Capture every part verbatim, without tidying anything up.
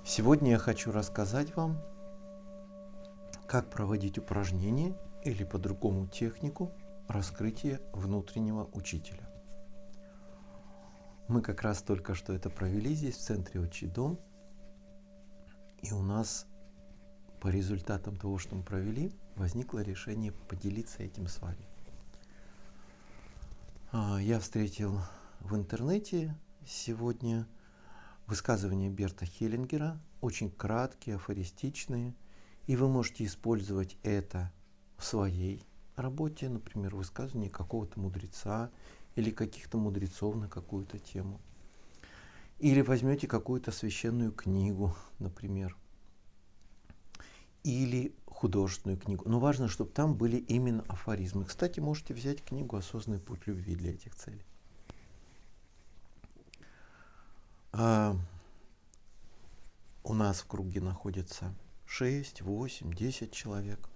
Сегодня я хочу рассказать вам, как проводить упражнения или по-другому технику раскрытия внутреннего учителя. Мы как раз только что это провели здесь, в центре Отчий дом. И у нас по результатам того, что мы провели, возникло решение поделиться этим с вами. Я встретил в интернете сегодня высказывания Берта Хеллингера, очень краткие, афористичные, и вы можете использовать это в своей работе, например, высказывание какого-то мудреца или каких-то мудрецов на какую-то тему. Или возьмете какую-то священную книгу, например, или художественную книгу. Но важно, чтобы там были именно афоризмы. Кстати, можете взять книгу «Осознанный путь любви» для этих целей. А у нас в круге находится шесть, восемь, десять человек.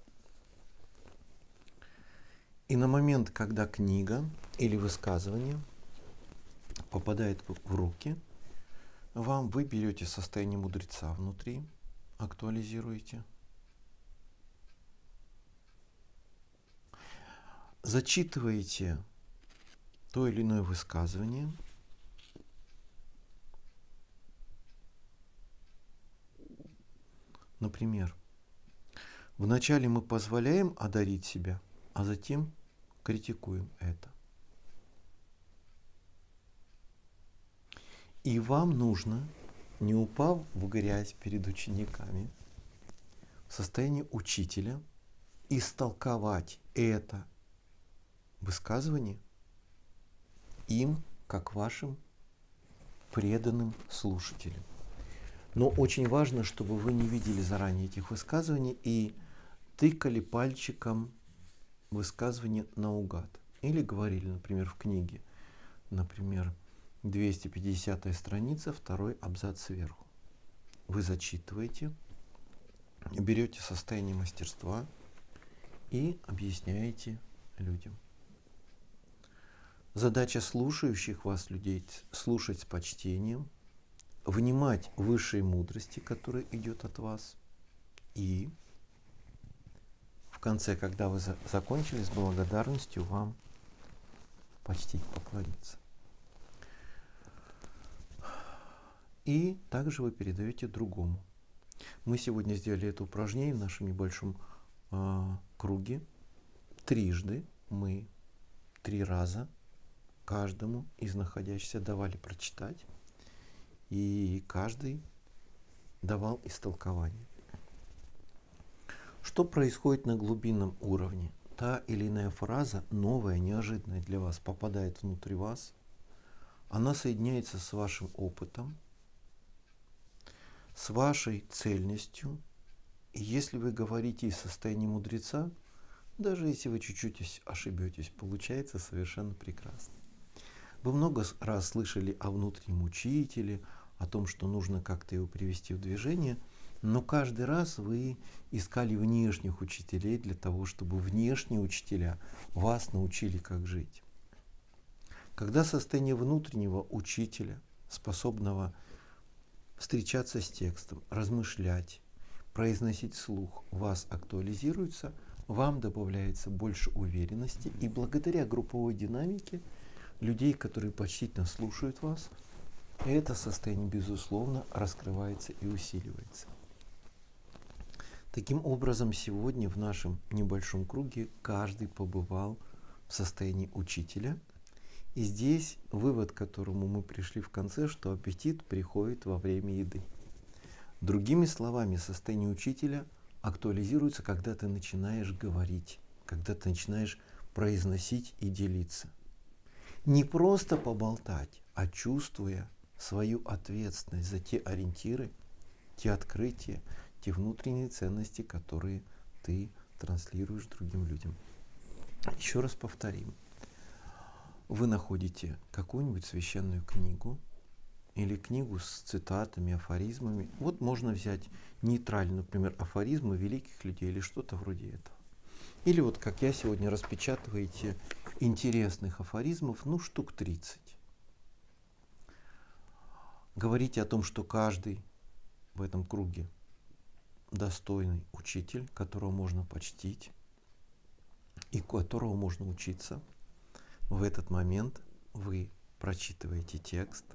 И на момент, когда книга или высказывание попадает в руки, вам вы берете состояние мудреца внутри, актуализируете, зачитываете то или иное высказывание, например, вначале мы позволяем одарить себя, а затем критикуем это. И вам нужно, не упав в грязь перед учениками, в состоянии учителя, истолковать это высказывание им, как вашим преданным слушателям. Но очень важно, чтобы вы не видели заранее этих высказываний и тыкали пальчиком высказывания наугад. Или говорили, например, в книге, например, двести пятидесятая страница, второй абзац сверху. Вы зачитываете, берете состояние мастерства и объясняете людям. Задача слушающих вас людей — слушать с почтением, внимать высшей мудрости, которая идет от вас, и в конце, когда вы за закончили, с благодарностью вам почтить, поклониться. И также вы передаете другому. Мы сегодня сделали это упражнение в нашем небольшом э, круге. Трижды мы три раза каждому из находящихся давали прочитать, и каждый давал истолкование. Что происходит на глубинном уровне? Та или иная фраза, новая, неожиданная для вас, попадает внутрь вас, она соединяется с вашим опытом, с вашей цельностью, и если вы говорите из состояния мудреца, даже если вы чуть-чуть ошибетесь, получается совершенно прекрасно. Вы много раз слышали о внутреннем учителе, о том, что нужно как-то его привести в движение, но каждый раз вы искали внешних учителей для того, чтобы внешние учителя вас научили, как жить. Когда состояние внутреннего учителя, способного встречаться с текстом, размышлять, произносить вслух, вас актуализируется, вам добавляется больше уверенности, и благодаря групповой динамике людей, которые почтительно слушают вас, это состояние, безусловно, раскрывается и усиливается. Таким образом, сегодня в нашем небольшом круге каждый побывал в состоянии учителя. И здесь вывод, к которому мы пришли в конце, что аппетит приходит во время еды. Другими словами, состояние учителя актуализируется, когда ты начинаешь говорить, когда ты начинаешь произносить и делиться. Не просто поболтать, а чувствуя свою ответственность за те ориентиры, те открытия, те внутренние ценности, которые ты транслируешь другим людям. Еще раз повторим. Вы находите какую-нибудь священную книгу или книгу с цитатами, афоризмами. Вот можно взять нейтрально, например, афоризмы великих людей или что-то вроде этого. Или вот как я сегодня распечатываете интересных афоризмов, ну, штук тридцать. Говорите о том, что каждый в этом круге достойный учитель, которого можно почтить и у которого можно учиться, в этот момент вы прочитываете текст,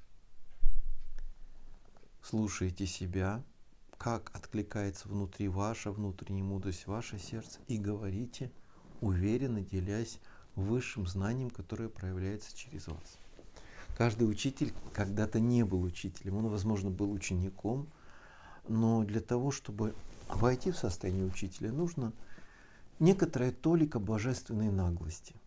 слушаете себя, как откликается внутри ваша внутренняя мудрость, ваше сердце, и говорите, уверенно делясь высшим знанием, которое проявляется через вас. Каждый учитель когда-то не был учителем, он, возможно, был учеником, но для того, чтобы войти в состояние учителя, нужно некоторая толика божественной наглости.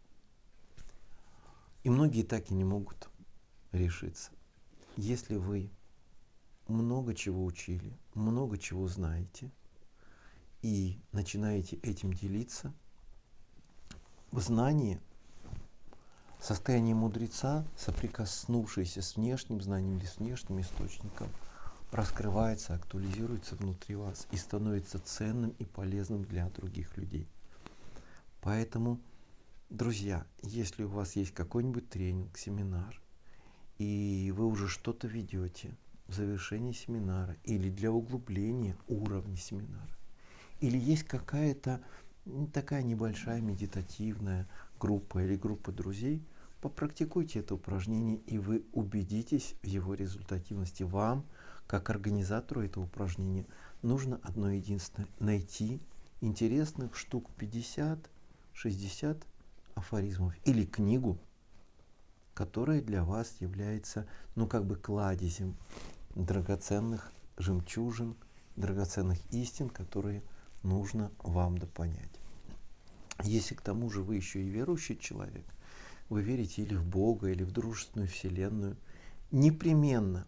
И многие так и не могут решиться. Если вы много чего учили, много чего знаете, и начинаете этим делиться, в знании, состояние мудреца, соприкоснувшееся с внешним знанием или с внешним источником, раскрывается, актуализируется внутри вас и становится ценным и полезным для других людей. Поэтому, друзья, если у вас есть какой-нибудь тренинг, семинар, и вы уже что-то ведете в завершении семинара или для углубления уровня семинара, или есть какая-то такая небольшая медитативная группа или группа друзей, попрактикуйте это упражнение, и вы убедитесь в его результативности. Вам, как организатору этого упражнения, нужно одно единственное – найти интересных штук пятьдесят-шестьдесят афоризмов или книгу, которая для вас является, ну, как бы кладезем драгоценных жемчужин, драгоценных истин, которые нужно вам допонять. Если к тому же вы еще и верующий человек, вы верите или в Бога, или в дружественную вселенную, непременно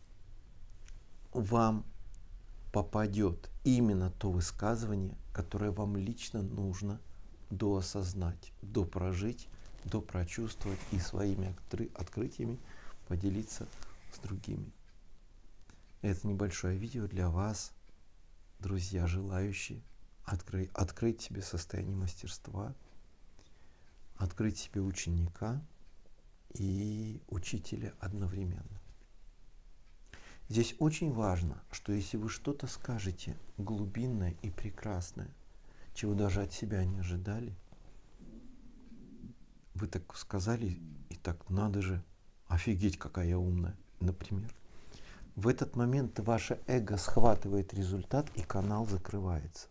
вам попадет именно то высказывание, которое вам лично нужно доосознать, допрожить, допрочувствовать и своими открытиями поделиться с другими. Это небольшое видео для вас, друзья, желающие открыть, открыть себе состояние мастерства, открыть себе ученика и учителя одновременно. Здесь очень важно, что если вы что-то скажете глубинное и прекрасное, чего даже от себя не ожидали, вы так сказали, и так надо же, офигеть, какая я умная, например. В этот момент ваше эго схватывает результат, и канал закрывается.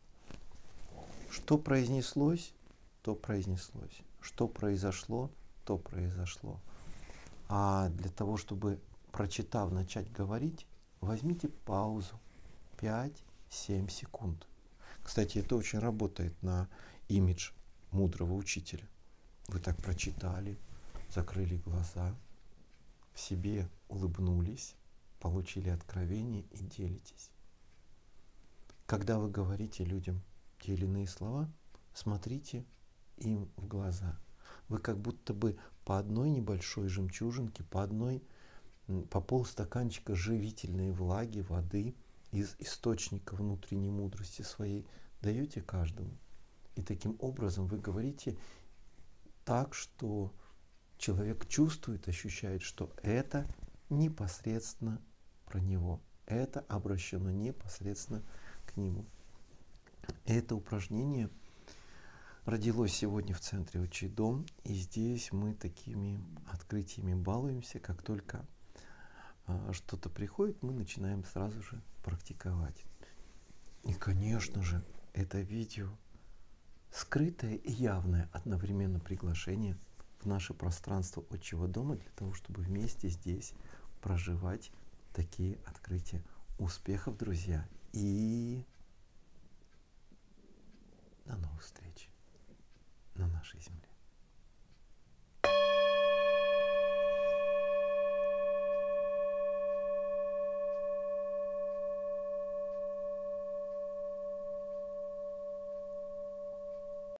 Что произнеслось, то произнеслось. Что произошло, то произошло. А для того, чтобы, прочитав, начать говорить, возьмите паузу пять-семь секунд. Кстати, это очень работает на имидж мудрого учителя. Вы так прочитали, закрыли глаза, в себе улыбнулись, получили откровение и делитесь. Когда вы говорите людям те или иные слова, смотрите им в глаза. Вы как будто бы по одной небольшой жемчужинке, по одной, по полстаканчика живительной влаги, воды из источника внутренней мудрости своей даете каждому. И таким образом вы говорите так, что человек чувствует, ощущает, что это непосредственно про него. Это обращено непосредственно к нему. Это упражнение родилось сегодня в центре Учи Дом, и здесь мы такими открытиями балуемся. Как только а, что-то приходит, мы начинаем сразу же практиковать. И, конечно же, это видео скрытое и явное одновременно приглашение в наше пространство Отчего дома для того, чтобы вместе здесь проживать такие открытия. Успехов, друзья, и до новых встреч на нашей земле.